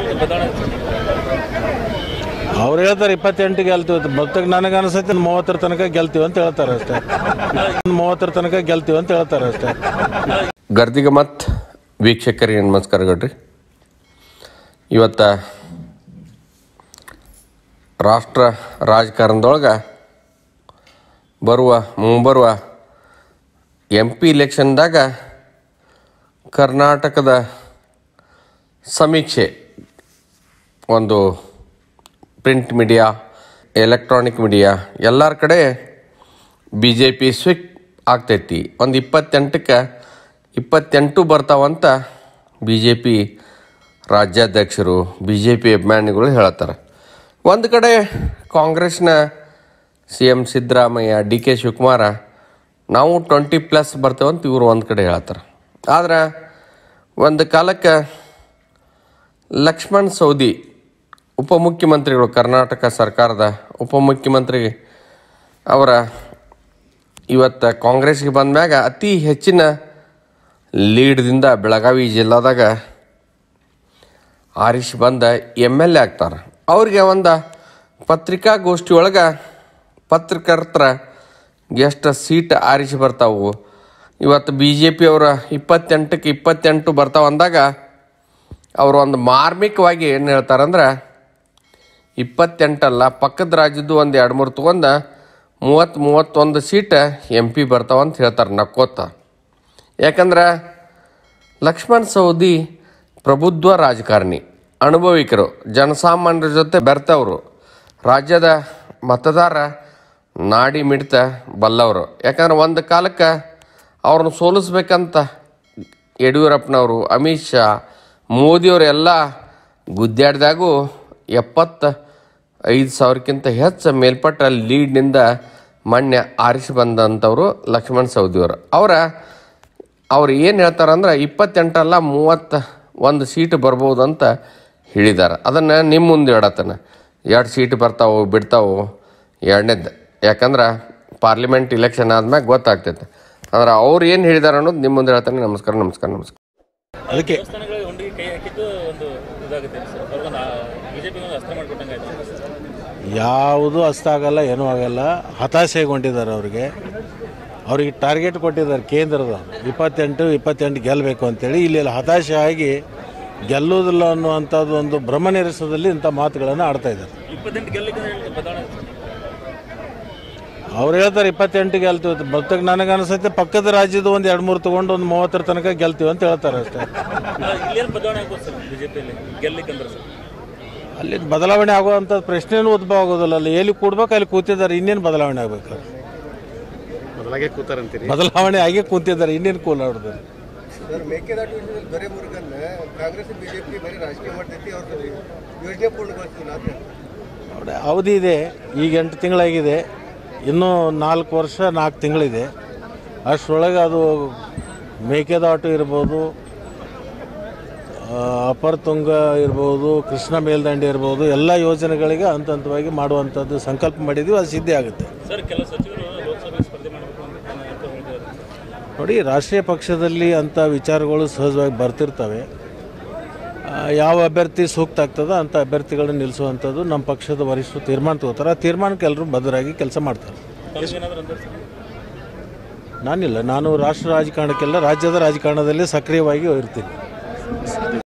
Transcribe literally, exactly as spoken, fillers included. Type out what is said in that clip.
ಅವ್ರು ಹೇಳ್ತಾರೆ ಇಪ್ಪತ್ತೆಂಟು ಗೆಲ್ತೀವಿ, ಭಕ್ತಕ್ಕೆ ನನಗೆ ಅನಿಸುತ್ತೆ ಮೂವತ್ತರ ತನಕ ಗೆಲ್ತೀವಿ ಅಂತ ಹೇಳ್ತಾರೆ ಅಷ್ಟೇ. ಮೂವತ್ತರ ತನಕ ಗೆಲ್ತೀವಿ ಅಂತ ಹೇಳ್ತಾರೆ ಅಷ್ಟೇ. ಗರ್ದಿಗ ಮತ್ತು ವೀಕ್ಷಕರಿಗೆ ನಮಸ್ಕಾರಗಳ್ರಿ. ಇವತ್ತ ರಾಷ್ಟ್ರ ರಾಜಕಾರಣದೊಳಗೆ ಬರುವ ಮುಂಬರುವ ಎಂ ಪಿ ಇಲೆಕ್ಷನ್ದಾಗ ಕರ್ನಾಟಕದ ಸಮೀಕ್ಷೆ ಒಂದು ಪ್ರಿಂಟ್ ಮೀಡಿಯಾ, ಎಲೆಕ್ಟ್ರಾನಿಕ್ ಮೀಡಿಯಾ ಎಲ್ಲರ ಕಡೆ ಬಿ ಜೆ ಪಿ ಸ್ವಿಕ್ ಆಗ್ತೈತಿ. ಒಂದು ಇಪ್ಪತ್ತೆಂಟಕ್ಕೆ ಇಪ್ಪತ್ತೆಂಟು ಬರ್ತಾವಂತ ಬಿ ಜೆ ಪಿ ರಾಜ್ಯಾಧ್ಯಕ್ಷರು, ಬಿ ಜೆ ಪಿ ಅಭಿಮಾನಿಗಳು ಹೇಳ್ತಾರೆ. ಒಂದು ಕಡೆ ಕಾಂಗ್ರೆಸ್ನ C M Siddaramaiah, D K Shivakumar ನಾವು ಟ್ವೆಂಟಿ ಪ್ಲಸ್ ಬರ್ತೇವಂತ ಇವರು ಒಂದು ಕಡೆ ಹೇಳ್ತಾರೆ. ಆದ್ರೆ ಒಂದು ಕಾಲಕ್ಕೆ ಲಕ್ಷ್ಮಣ್ ಸವದಿ ಉಪಮುಖ್ಯಮಂತ್ರಿಗಳು, ಕರ್ನಾಟಕ ಸರ್ಕಾರದ ಉಪಮುಖ್ಯಮಂತ್ರಿ ಅವರ ಇವತ್ತು ಕಾಂಗ್ರೆಸ್ಗೆ ಬಂದ ಮ್ಯಾಗ ಅತಿ ಹೆಚ್ಚಿನ ಲೀಡ್ದಿಂದ ಬೆಳಗಾವಿ ಜಿಲ್ಲಾದಾಗ ಆರಿಸಿ ಬಂದ ಎಮ್ ಎಲ್ ಎ ಆಗ್ತಾರೆ. ಅವ್ರಿಗೆ ಒಂದು ಪತ್ರಿಕಾಗೋಷ್ಠಿ ಒಳಗೆ ಪತ್ರಕರ್ತರ ಎಷ್ಟು ಸೀಟ್ ಆರಿಸಿ ಬರ್ತಾವು, ಇವತ್ತು ಬಿ ಜೆ ಪಿ ಅವರ ಇಪ್ಪತ್ತೆಂಟಕ್ಕೆ ಇಪ್ಪತ್ತೆಂಟು ಬರ್ತಾವೆ ಅಂದಾಗ ಅವರು ಒಂದು ಮಾರ್ಮಿಕವಾಗಿ ಏನು ಹೇಳ್ತಾರಂದ್ರೆ ಇಪ್ಪತ್ತೆಂಟಲ್ಲ, ಪಕ್ಕದ ರಾಜ್ಯದ್ದು ಒಂದು ಎರಡು ಮೂರು ತೊಗೊಂಡು ಮೂವತ್ತು ಮೂವತ್ತೊಂದು ಸೀಟ್ ಎಂ ಪಿ ಬರ್ತಾವಂತ ಹೇಳ್ತಾರೆ ನಕ್ಕೋತ. ಯಾಕಂದ್ರೆ ಲಕ್ಷ್ಮಣ್ ಸವದಿ ಪ್ರಬುದ್ಧ ರಾಜಕಾರಣಿ, ಅನುಭವಿಕರು, ಜನಸಾಮಾನ್ಯರ ಜೊತೆ ಬೆರ್ತವರು, ರಾಜ್ಯದ ಮತದಾರ ನಾಡಿ ಮಿಡಿತ ಬಲ್ಲವರು. ಯಾಕಂದ್ರೆ ಒಂದು ಕಾಲಕ್ಕೆ ಅವ್ರನ್ನ ಸೋಲಿಸ್ಬೇಕಂತ ಯಡಿಯೂರಪ್ಪನವರು, ಅಮಿತ್ ಶಾ, ಮೋದಿಯವರೆಲ್ಲ ಗುದ್ದಾಡ್ದಾಗೂ ಎಪ್ಪತ್ತ ಐದು ಸಾವಿರಕ್ಕಿಂತ ಹೆಚ್ಚು ಮೇಲ್ಪಟ್ಟ ಲೀಡ್ನಿಂದ ಮೊನ್ನೆ ಆರಿಸಿ ಬಂದಂಥವ್ರು ಲಕ್ಷ್ಮಣ್ ಸವದಿಯವರು. ಅವರ ಅವ್ರು ಏನು ಹೇಳ್ತಾರಂದ್ರೆ ಇಪ್ಪತ್ತೆಂಟಲ್ಲ ಮೂವತ್ತ ಒಂದು ಸೀಟ್ ಬರ್ಬೋದು ಅಂತ ಹೇಳಿದ್ದಾರೆ. ಅದನ್ನು ನಿಮ್ಮ ಮುಂದೆ ಹೇಳತ್ತಾನೆ. ಎರಡು ಸೀಟ್ ಬರ್ತಾವೆ ಬಿಡ್ತಾವೆ ಎರಡನೇದು, ಯಾಕಂದ್ರೆ ಪಾರ್ಲಿಮೆಂಟ್ ಇಲೆಕ್ಷನ್ ಆದ್ಮೇಲೆ ಗೊತ್ತಾಗ್ತೈತೆ. ಅಂದ್ರೆ ಅವ್ರು ಏನು ಹೇಳಿದಾರೆ ಅನ್ನೋದು ನಿಮ್ಮ ಮುಂದೆ ಹೇಳ್ತಾನೆ. ನಮಸ್ಕಾರ ನಮಸ್ಕಾರ ನಮಸ್ಕಾರ. ಅದಕ್ಕೆ ಯಾವುದು ಅಸ್ತ ಆಗಲ್ಲ, ಏನೂ ಆಗಲ್ಲ. ಹತಾಶೆಗೊಂಡಿದ್ದಾರೆ. ಅವ್ರಿಗೆ ಅವ್ರಿಗೆ ಟಾರ್ಗೆಟ್ ಕೊಟ್ಟಿದ್ದಾರೆ ಕೇಂದ್ರದ ಇಪ್ಪತ್ತೆಂಟು ಇಪ್ಪತ್ತೆಂಟು ಗೆಲ್ಲಬೇಕು ಅಂತೇಳಿ. ಇಲ್ಲೆಲ್ಲ ಹತಾಶೆ ಆಗಿ ಗೆಲ್ಲುವುದಿಲ್ಲ ಅನ್ನುವಂಥದ್ದು ಒಂದು ಭ್ರಮನಿರಸದಲ್ಲಿ ಇಂಥ ಮಾತುಗಳನ್ನು ಆಡ್ತಾ ಇದ್ದಾರೆ. ಅವ್ರು ಹೇಳ್ತಾರೆ ಇಪ್ಪತ್ತೆಂಟು ಗೆಲ್ತೀವಿ, ಭಕ್ತಕ್ಕೆ ನನಗೆ ಅನಿಸುತ್ತೆ ಪಕ್ಕದ ರಾಜ್ಯದ ಒಂದು ಎರಡು ಮೂರು ತೊಗೊಂಡು ಒಂದು ಮೂವತ್ತರ ತನಕ ಗೆಲ್ತೀವಿ ಅಂತ ಹೇಳ್ತಾರೆ ಅಷ್ಟೇ. ಅಲ್ಲಿ ಬದಲಾವಣೆ ಆಗುವಂಥ ಪ್ರಶ್ನೆನೂ ಉದ್ಭವ ಆಗೋದಿಲ್ಲ. ಅಲ್ಲಿ ಎಲ್ಲಿ ಕೂಡ್ಬೇಕು ಅಲ್ಲಿ ಕೂತಿದ್ದಾರೆ, ಇನ್ನೇನು ಬದಲಾವಣೆ ಆಗ್ಬೇಕು? ಬದಲಾವಣೆ ಆಗಿ ಕೂತಿದ್ದಾರೆ, ಇನ್ನೇನು ಕೂಲಾಡ್ತಾರೆ. ಅವಧಿ ಇದೆ, ಈಗ ಎಂಟು ತಿಂಗಳಾಗಿದೆ, ಇನ್ನೂ ನಾಲ್ಕು ವರ್ಷ ನಾಲ್ಕು ತಿಂಗಳಿದೆ. ಅಷ್ಟರೊಳಗೆ ಅದು ಮೇಕೆದಾಟು ಇರ್ಬೋದು, ಅಪರ ತುಂಗ ಇರ್ಬೋದು, ಕೃಷ್ಣ ಮೇಲ್ದಂಡೆ ಇರ್ಬೋದು, ಎಲ್ಲ ಯೋಜನೆಗಳಿಗೆ ಹಂತ ಹಂತವಾಗಿ ಮಾಡುವಂಥದ್ದು ಸಂಕಲ್ಪ ಮಾಡಿದ್ವಿ. ಅದು ಸಿದ್ಧಿ ಆಗುತ್ತೆ. ನೋಡಿ, ರಾಷ್ಟ್ರೀಯ ಪಕ್ಷದಲ್ಲಿ ಅಂಥ ವಿಚಾರಗಳು ಸಹಜವಾಗಿ ಬರ್ತಿರ್ತವೆ. ಯಾವ ಅಭ್ಯರ್ಥಿ ಸೂಕ್ತ ಆಗ್ತದೋ ಅಂಥ ಅಭ್ಯರ್ಥಿಗಳನ್ನ ನಿಲ್ಲಿಸುವಂಥದ್ದು ನಮ್ಮ ಪಕ್ಷದ ವರಿಷ್ಠರು ತೀರ್ಮಾನ ತಗೋತಾರೆ. ಆ ತೀರ್ಮಾನಕ್ಕೆ ಎಲ್ಲರೂ ಬದ್ಧರಾಗಿ ಕೆಲಸ ಮಾಡ್ತಾರೆ. ನಾನಿಲ್ಲ, ನಾನು ರಾಷ್ಟ್ರ ರಾಜಕಾರಣಕ್ಕೆಲ್ಲ ರಾಜ್ಯದ ರಾಜಕಾರಣದಲ್ಲಿ ಸಕ್ರಿಯವಾಗಿ ಇರ್ತೀನಿ.